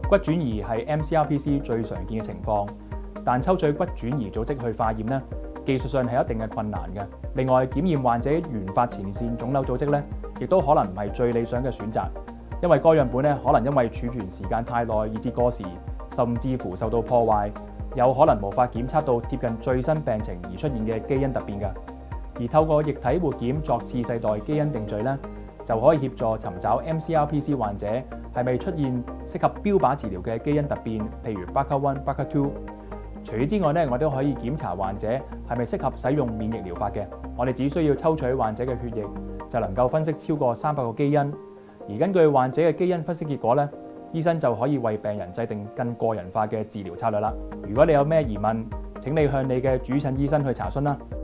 骨轉移係 MCRPC 最常見嘅情況，但抽取骨轉移組織去化驗呢，技術上係一定嘅困難嘅。另外，檢驗患者原發前線腫瘤組織呢，亦都可能唔係最理想嘅選擇，因為該樣本呢可能因為儲存時間太耐以致過時，甚至乎受到破壞，有可能無法檢測到貼近最新病情而出現嘅基因突變嘅。而透過液體活檢作次世代基因定序呢，就可以協助尋找 MCRPC 患者係咪出現適合標靶治療嘅基因突變，譬如 BRCA1、BRCA2。除此之外呢，我都可以檢查患者係咪適合使用免疫療法嘅。我哋只需要抽取患者嘅血液，就能夠分析超過300個基因。而根據患者嘅基因分析結果呢，醫生就可以為病人制定更個人化嘅治療策略啦。如果你有咩疑問，請你向你嘅主診醫生去查詢啦。